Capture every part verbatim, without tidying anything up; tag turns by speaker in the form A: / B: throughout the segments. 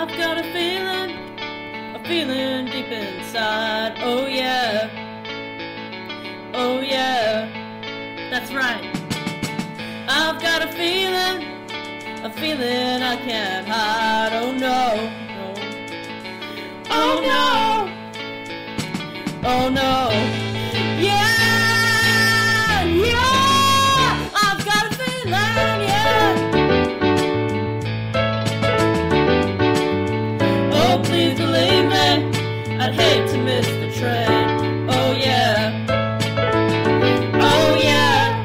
A: I've got a feeling, a feeling deep inside. Oh yeah, oh yeah, that's right. I've got a feeling, a feeling I can't hide. Oh no, no. Oh no, oh no. Yeah, yeah, I've got a feeling, yeah. Oh, please believe me, I'd hate to miss the train. Oh yeah, oh yeah.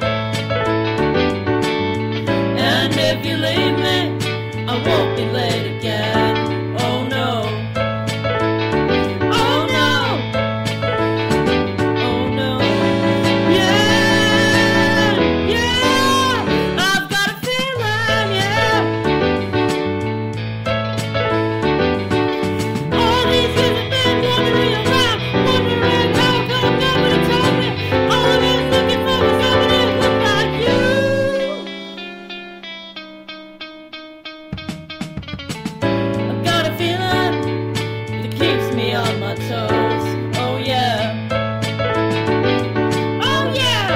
A: And if you leave me, I won't be late again. Oh no, oh no, oh no. Yeah, yeah, I've got a feeling, yeah. All these years I've been wandering around, wondering how come nobody told me. All I was looking for was somebody who looked like you. I've got a feeling that keeps me on my toes. Oh yeah, oh yeah.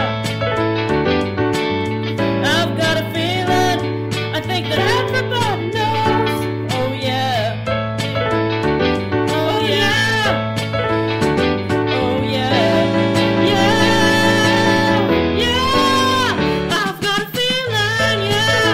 A: I've got a feeling, I think that everybody knows. Oh yeah, oh yeah, oh yeah, yeah, yeah. I've got a feeling, yeah.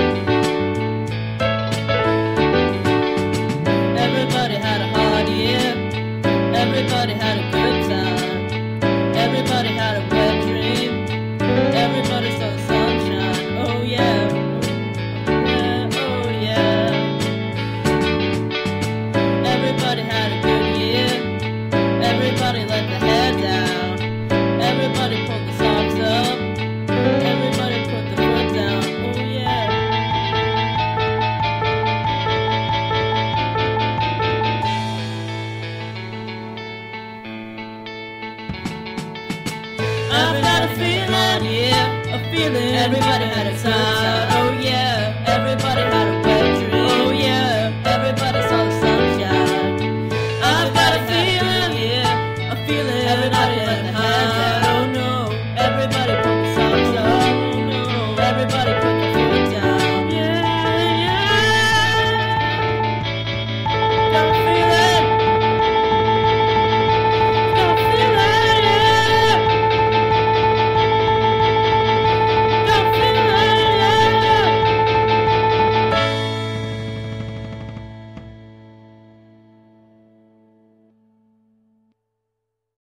A: Everybody had a hard year. Everybody had a good time. Everybody had a wet dream. Everybody saw the sunshine. Oh yeah, yeah, oh yeah. Everybody had a good year. Everybody let the head down. Everybody pulled the socks up. Everybody put the foot down. Oh yeah. I've got a feeling, yeah, a feeling. Everybody had a time.